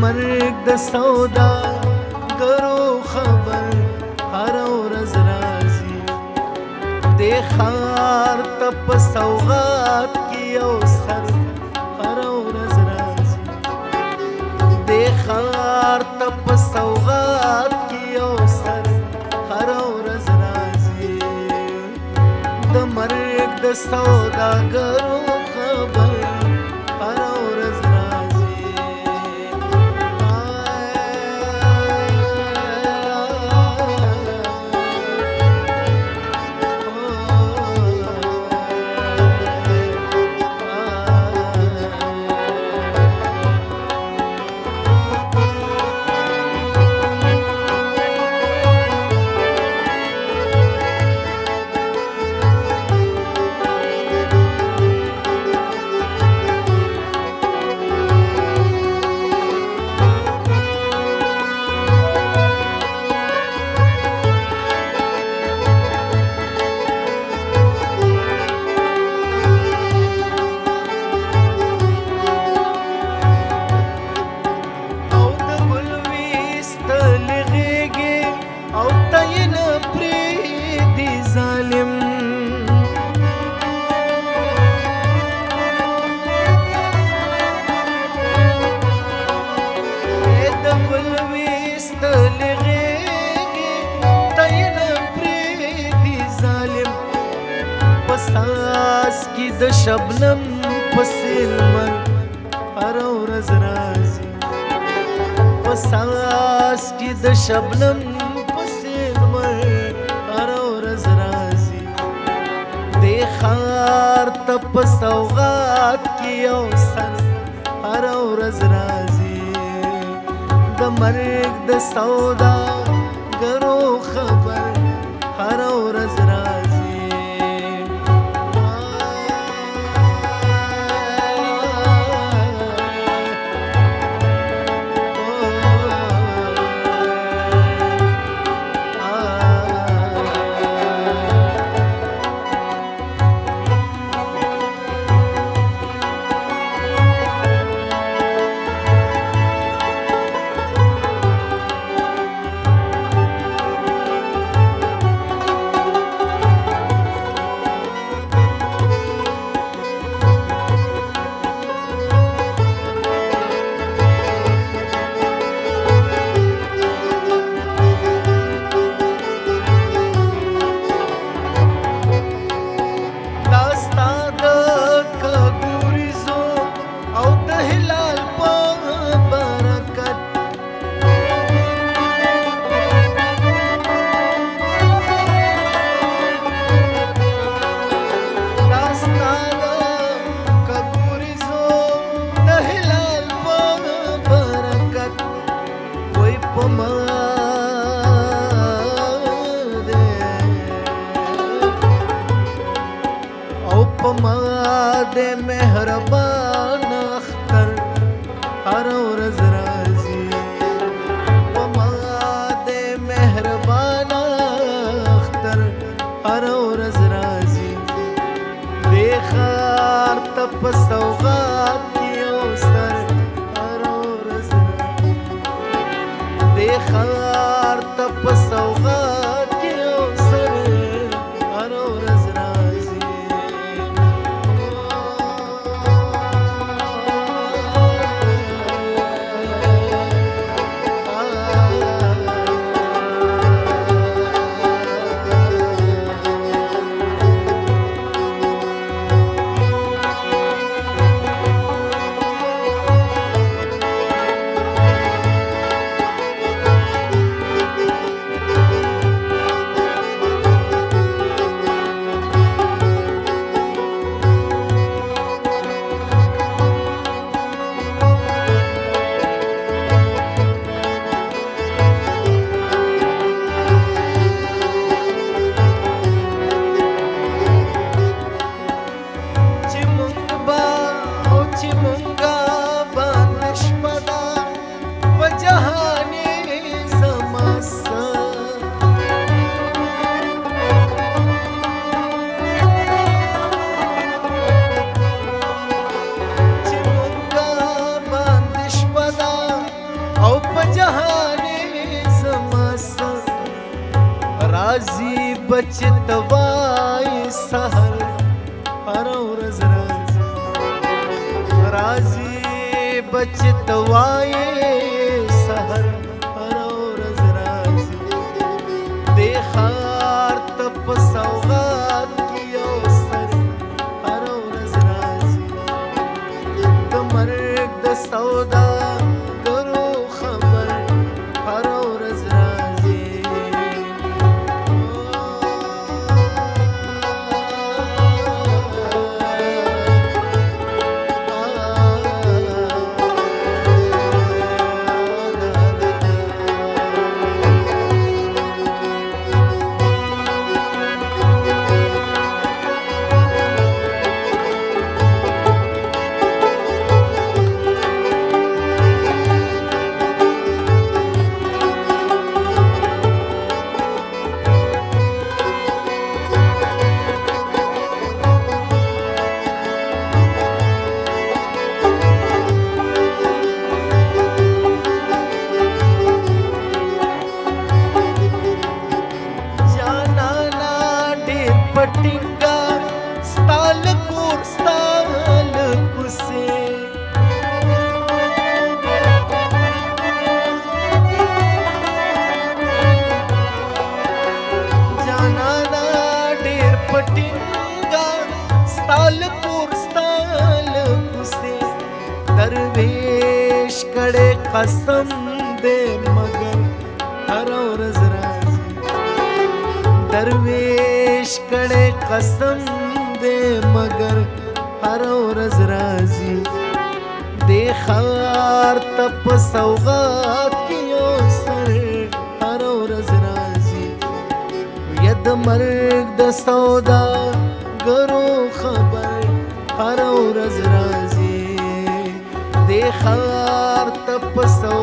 مرګ د سودا ګرو خبر هر ورځ راځي د خار ته په سوغات کې یو سر هر ورځ راځي د خار ته په سوغات کې یو سر هر ورځ راځي د مرګ د سودا ګرو خبر هر ورځ ساس کی د شبنم پسیل من هر ورځ راځي په ساس کی د شبنم پسیل من هر ورځ راځي د خار ته په سوغات کې یو سر هر ورځ راځي د مرګ د سودا ګرو خبر هر ورځ راځي دے مہربان اختر ہر ورځ راځي پما دے مہربان اختر ہر ورځ راځي بے خار تپ سوغات کې یو سر هر ورځ راځي بے خار تپ سوغات کې یو سر هر ورځ راځي राजी बचतवाई सहर हर ورځ राजी राजी बचतवाई सहर हर ورځ राजी दे خار تپ سوغات کیو سر هر ورځ راځي د مرګ د سودا ګرو خبر هر ورځ راځي पटिंगा स्ताल कोर स्ताल कुसे जाना ना डेर पटिंगा स्ताल कोर स्ताल कुसे दरवेश कड़े कसम दे मगर हर ورځ राजी दरवेश कड़े कसम दे मगर हर ورځ राजी दे خار تپ سوغات کیو سر هر ورځ راځي ید مرګ د سودا ګرو خبر هر ورځ راځي دے خار تپ